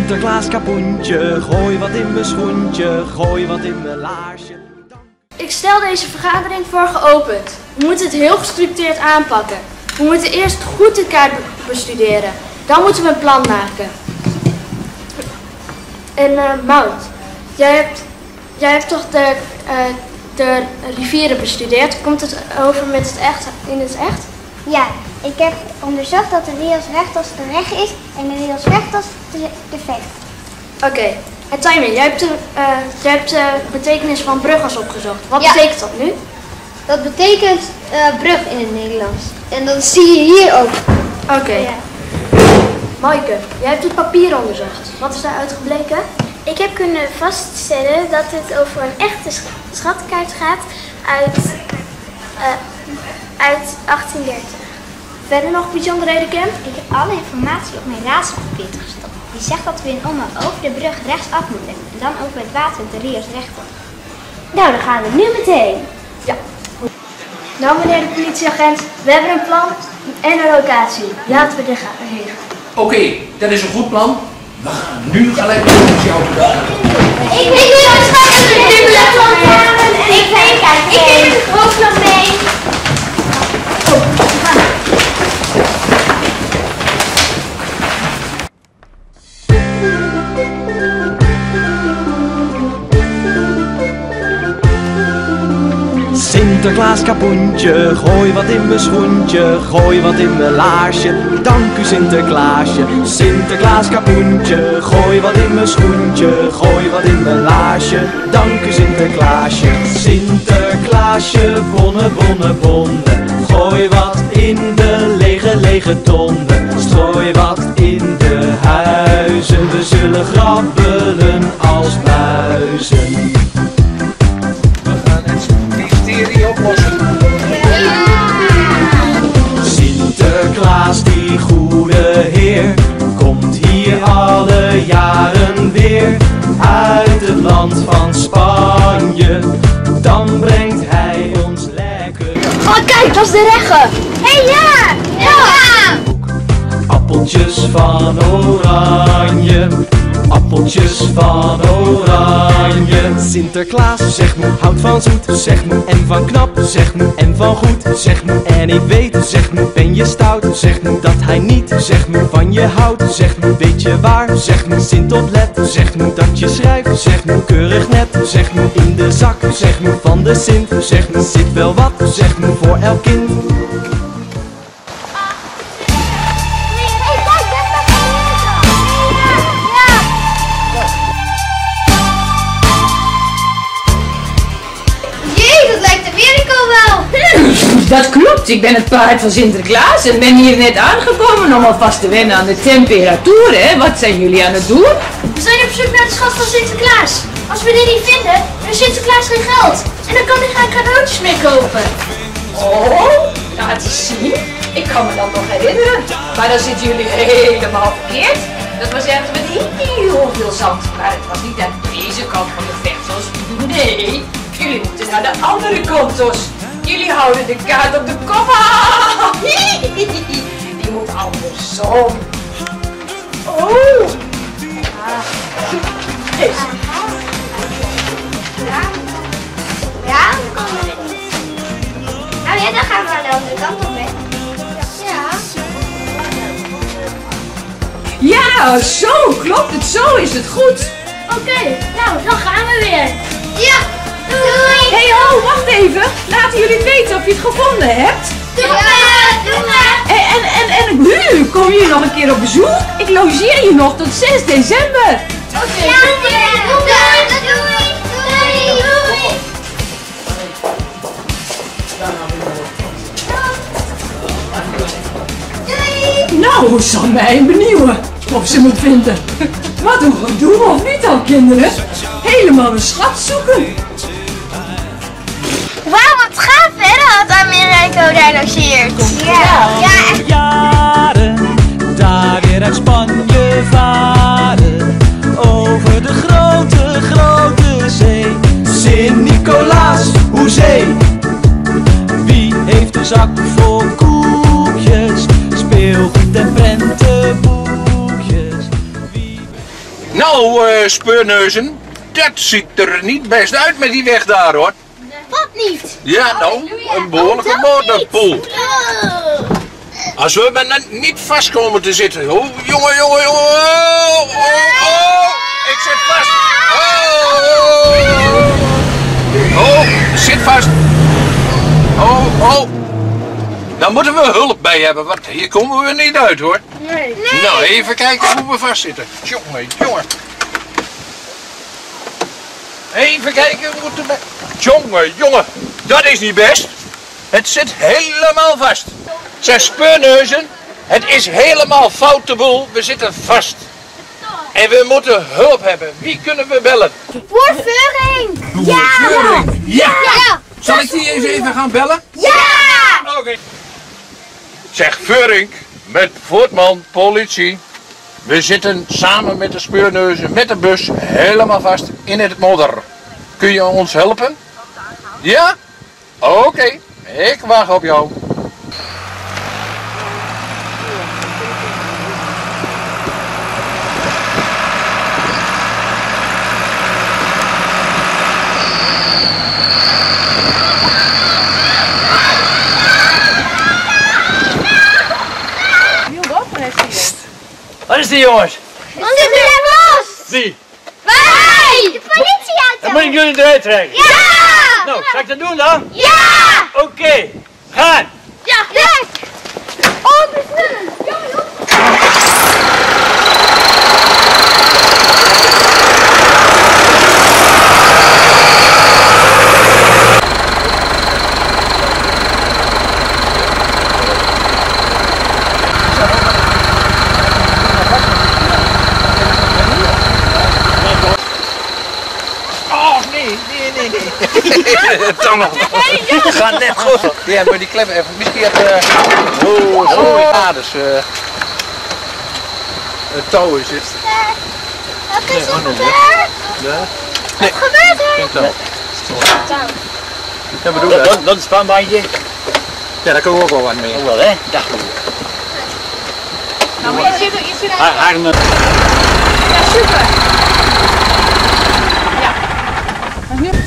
Sinterklaas kapoentje, gooi wat in mijn schoentje, gooi wat in mijn laarsje. Ik stel deze vergadering voor geopend. We moeten het heel gestructureerd aanpakken. We moeten eerst goed de kaart bestuderen. Dan moeten we een plan maken. En Maud, jij hebt toch de rivieren bestudeerd? Komt het over met in het echt? Ja, ik heb onderzocht dat de Rios Rectos de reg is en de Rios Rectos de vecht. Oké. En Taimin, jij hebt de betekenis van bruggers opgezocht. Wat betekent dat nu? Dat betekent brug in het Nederlands. En dat zie je hier ook. Oké. Ja. Maaike, jij hebt het papier onderzocht. Wat is daaruit gebleken? Ik heb kunnen vaststellen dat het over een echte schatkaart gaat uit 1830. Verder nog bijzonderheden, Ken? Ik heb alle informatie op mijn raadselpapier gestopt. Die zegt dat we in omloop over de brug rechtsaf moeten en dan over het water de Rios Rectos. Nou, dan gaan we nu meteen. Ja. Nou, meneer de politieagent, we hebben een plan en een locatie. Laten we er gaan heen. Oké, dat is een goed plan. We gaan nu gelijk naar de politieauto. Ik wil het straks de dubbele en ik neem het groot nog mee. Sinterklaas kapoentje, gooi wat in mijn schoentje, gooi wat in mijn laarsje. Dank u Sinterklaasje. Sinterklaas kapoentje, gooi wat in mijn schoentje, gooi wat in mijn laarsje. Dank u Sinterklaasje. Sinterklaasje, bonnen, bonnen, bonnen. Gooi wat in de lege tonnen. Strooi wat in de huizen, we zullen grabbelen als muizen. Oplossen. Sinterklaas, die goede heer, komt hier alle jaren weer uit het land van Spanje. Dan brengt hij ons lekker. Oh, kijk, dat is de reggen. Hé, ja! Ja! Appeltjes van oranje. Appeltjes van oranje. Sinterklaas, zeg moe, houdt van zoet, zeg moe, en van knap, zeg moe, en van goed, zeg moe, en ik weet, zeg moe, ben je stout, zeg moe, dat hij niet, zeg moe, van je houdt, zeg moe, weet je waar, zeg moe, Sint oplet, zeg moe, dat je schrijft, zeg moe, keurig net, zeg moe, in de zak, zeg moe, van de Sint, zeg moe, zit wel wat, zeg moe, voor elk kind. Dat klopt, ik ben het paard van Sinterklaas en ben hier net aangekomen om alvast te wennen aan de temperatuur, hè. Wat zijn jullie aan het doen? We zijn op zoek naar de schat van Sinterklaas. Als we die niet vinden, dan heeft Sinterklaas geen geld. En dan kan hij geen cadeautjes meer kopen. Oh, laat eens zien. Ik kan me dat nog herinneren. Maar dan zitten jullie helemaal verkeerd. Dat was ergens met heel veel zand. Maar het was niet aan deze kant van de versels. Nee, jullie moeten naar de andere kant, dus. Jullie houden de kaart op de kop. Die moet andersom. Oh. Deze. Ja? Nou ja, dan gaan we aan de andere kant op, hè? Ja. Ja, zo klopt het. Zo is het goed. Oké, nou, dan gaan we weer. Ja, doei! Hey ho, wacht even. Laten jullie weten of je het gevonden hebt. Doe maar! En nu, kom je nog een keer op bezoek? Ik logeer je nog tot 6 december. Oké. Ja, doei! Nou, zal mij benieuwen of ze me vinden. Wat een gedoe, of niet al, kinderen? Helemaal een schat zoeken. Wauw, wat gaaf hè, dat Americo daar logeert. Ja, echt. Jaren, daar weer uit Spanje varen, over de grote, grote zee. Sint-Nicolaas, hoezee, wie heeft een zak vol koekjes, speelgoed en prentenboekjes? Nou, speurneuzen, dat ziet er niet best uit met die weg daar hoor. Wat niet? Ja, nou, een behoorlijke modderpoel. Als we maar niet vast komen te zitten. Oh, jongen. Oh, ik zit vast. Oh, zit vast. Oh. Daar moeten we hulp bij hebben, want hier komen we niet uit hoor. Nee. Nou, even kijken hoe we vastzitten. Jongen. Even kijken hoe het erbij... Jongen, dat is niet best. Het zit helemaal vast. Zeg, speurneuzen, het is helemaal fout de boel. We zitten vast. En we moeten hulp hebben. Wie kunnen we bellen? Voor Veurink! Ja! Zal ik die eens even gaan bellen? Ja! Oké. Zeg, Veurink, met Voortman, politie. We zitten samen met de speurneuzen, met de bus, helemaal vast in het modder. Kun je ons helpen? Ja? Oké, ik wacht op jou. Wat is die jongens? Onze zijn los! Wie? Wij! De politieauto! Dan moet ik jullie eruit trekken. Ja! Nou, zal ik dat doen dan? Ja! Oké, gaan! Ja! Kijk! Oh, besluit! Toch nog. Het gaat net goed. Ja, maar die klep even. Misschien het dus het touw is het. Wat is er gebeurd? Nee. Wat gebeurt er? Geen touw. Ja, bedoel dat. Dat is een spanbandje. Ja, daar kunnen we ook wel wat mee. Ook wel hè? Dag. Nou, maar je zit er. Armen. Ja, super. Ja. En nu?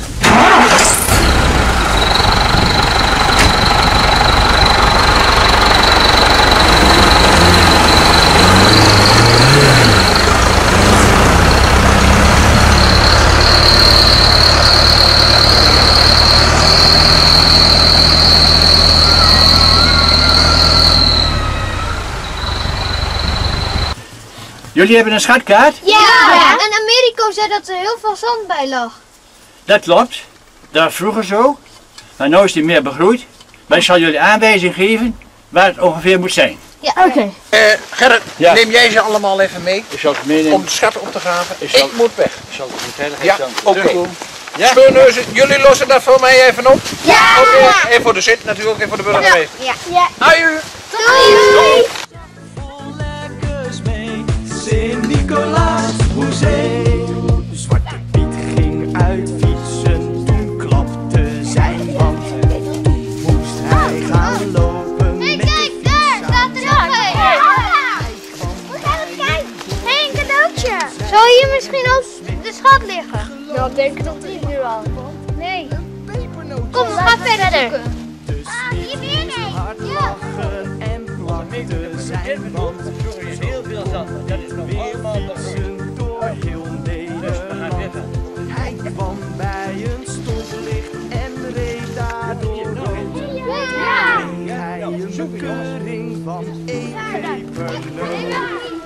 Jullie hebben een schatkaart? Ja! En Americo zei dat er heel veel zand bij lag. Dat klopt. Dat was vroeger zo. Maar nu is die meer begroeid. Maar ik zal jullie aanwijzing geven waar het ongeveer moet zijn. Ja. Oké. Gerrit, Ja. neem jij ze allemaal even mee Ik zal het meenemen. om de schat op te graven? Ik zal- Ik moet weg. Ik zal het vertellen. Ja, oké. Ja? Speurneuzen, jullie lossen dat voor mij even op? Ja! Oké, en voor de zit natuurlijk en voor de burgemeester. Ja. Aju! Doei! Vol lekkers mee, Sint-Nicolaas Hoezee. Zwarte Piet ging uit fietsen, toen klapte zijn band. Toen moest hij gaan lopen met de Kijk, daar staat er nog een. Hoe gaan we kijken? Hé, een cadeautje. Zou hier misschien ook de schat liggen? Ja, ik denk dat niet nu al. Nee. Kom, we gaan verder zoeken. Dus hier weer een. hard lachen en plakte zijn band. Heel veel zand. Dat is nog allemaal Fietsen door heel Nederland. Hij kwam bij een stoplicht en reed daardoor rood. Kreeg hij een keuring van 1 pepernoot.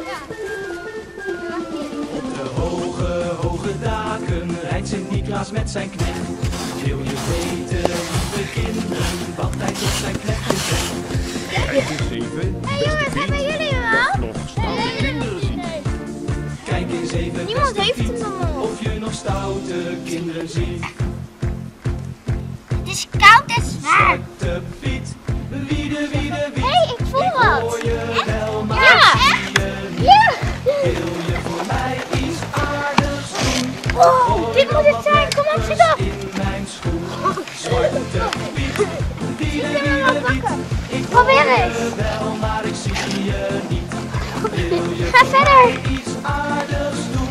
Op de hoge daken rijdt Sint-Nicolaas met zijn knecht. Wil je weten, lieve kinderen, wat hij tot zijn knecht gezegd? Kijk eens even, beste Hebben jullie hem al? nog stoute kinderen zien. Kijk eens even, Niemand beste heeft Piet, hem nog. of je nog stoute kinderen ziet. Het is koud en zwaar. Zwarte Piet, wie de Hé, ik voel wat. hoor je wel, maar Ja. zie je niet. Ja. Wil je voor mij iets aardigs doen? Oh, dit moet het zijn. Kom op, zit op. In mijn schoen, Zwarte Piet, wie Ik wil hem wel pakken. Probeer eens. wel, maar ik zie je niet. Ga verder. Iets aardigs doen.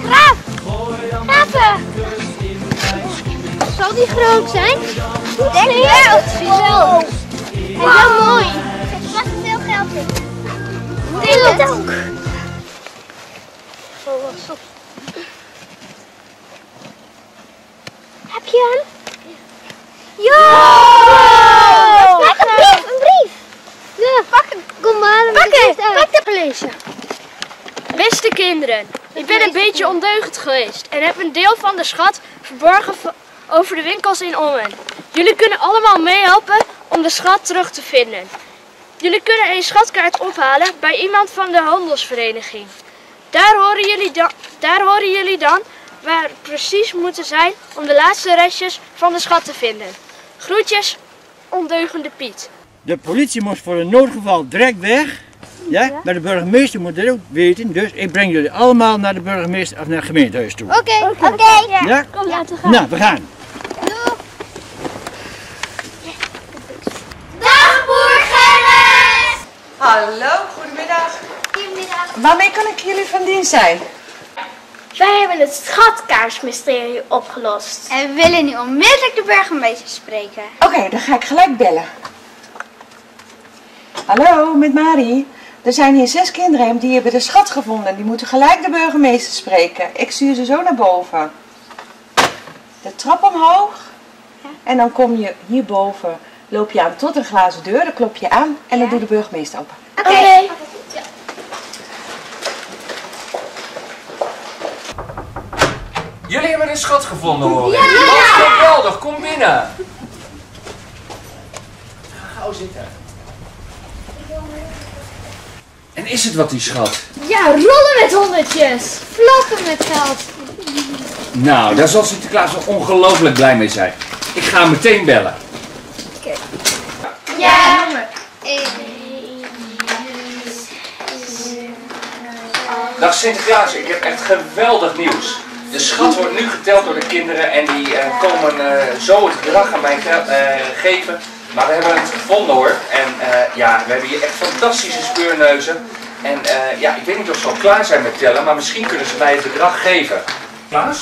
Gaven! Zal die groot zijn? Denk wel. Wow. Hij is wel mooi. Er zit vast veel geld in. Denk het ook. Heb je hem? Ja! Kijk, een brief! Ja, pak het. Kom maar. Pak de politie. Beste kinderen, ik ben een beetje ondeugend geweest en heb een deel van de schat verborgen over de winkels in Ommen. Jullie kunnen allemaal meehelpen om de schat terug te vinden. Jullie kunnen een schatkaart ophalen bij iemand van de handelsvereniging. Daar horen jullie dan waar precies moeten zijn om de laatste restjes van de schat te vinden. Groetjes, ondeugende Piet. De politie moest voor een noodgeval direct weg. Ja? Maar de burgemeester moet dat ook weten. Dus ik breng jullie allemaal naar de burgemeester of naar het gemeentehuis toe. Oké. Ja? Kom, laten we gaan. Nou, we gaan. Dag boer Gerrit! Hallo, goedemiddag. Goedemiddag. Waarmee kan ik jullie van dienst zijn? Wij hebben het schatkaarsmysterie opgelost. En we willen nu onmiddellijk de burgemeester spreken. Oké, dan ga ik gelijk bellen. Hallo, met Marie. Er zijn hier 6 kinderen en die hebben de schat gevonden. Die moeten gelijk de burgemeester spreken. Ik stuur ze zo naar boven. De trap omhoog. En dan kom je hierboven. Loop je aan tot een glazen deur. Dan klop je aan en dan doet de burgemeester open. Oké. Jullie hebben een schat gevonden, hoor ik. Wat geweldig, kom binnen. Ga gauw zitten. En is het wat, die schat? Ja, rollen met honderdjes. Vlokken met geld. Nou, daar zal Sinterklaas wel ongelooflijk blij mee zijn. Ik ga hem meteen bellen. Ja. Dag Sinterklaas, ik heb echt geweldig nieuws. De schat wordt nu geteld door de kinderen en die komen zo het bedrag aan mij geven. Maar we hebben het gevonden, hoor. En ja, we hebben hier echt fantastische speurneuzen. En ja, ik weet niet of ze al klaar zijn met tellen, maar misschien kunnen ze mij het bedrag geven. Klaas?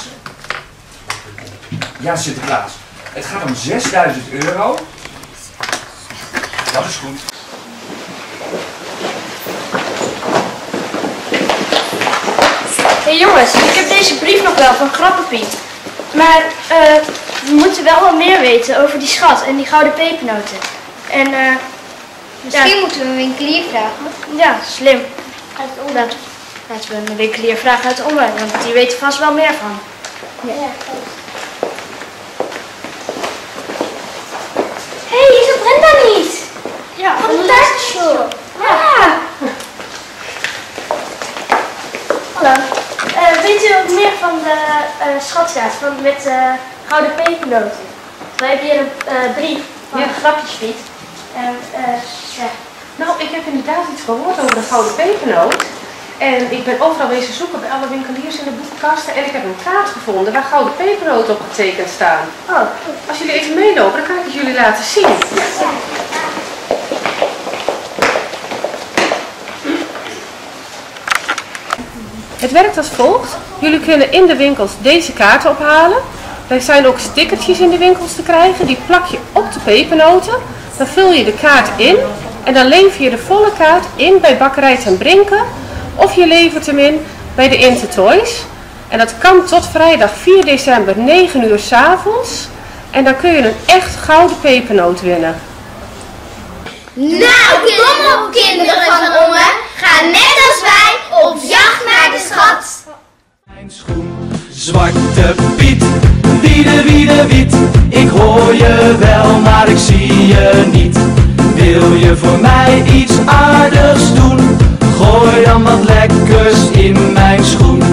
Ja, Sinterklaas. Het gaat om 6000 euro. Dat is goed. Hey jongens, ik heb deze brief nog wel van Grappenpiet. Maar we moeten wel wat meer weten over die schat en die gouden pepernoten. En Misschien moeten we een winkelier vragen. ja, slim. Laten we een winkelier vragen uit Ommen, want die weet er vast wel meer van. Hé, is dat Brenda niet? Ja, Van de taartshop. Ja. Hallo. Weet u wat meer van de schatkaart met gouden pepernoten? We hebben hier een brief van Grapjespiet. En ja. Nou, ik heb inderdaad iets gehoord over de gouden pepernoot. En ik ben overal wezen zoeken bij alle winkeliers in de boekenkasten. En ik heb een kaart gevonden waar gouden pepernoten op getekend staan. Oh. Als jullie even meelopen, dan kan ik het jullie laten zien. Het werkt als volgt. Jullie kunnen in de winkels deze kaarten ophalen. Er zijn ook stickertjes in de winkels te krijgen. Die plak je op de pepernoten. Dan vul je de kaart in. En dan lever je de volle kaart in bij Bakkerij Ten Brinke. Of je levert hem in bij de Intertoys. En dat kan tot vrijdag 4 december 9 uur 's avonds. En dan kun je een echt gouden pepernoot winnen. Nou, kom op kinderen van Ommen. Ga net als wij op jacht naar de schat. Mijn schoen, Zwarte Piet, wiede wiet. Ik hoor je wel, maar ik zie je niet. Wil je voor mij iets aardigs doen? Gooi dan wat lekkers in mijn schoen.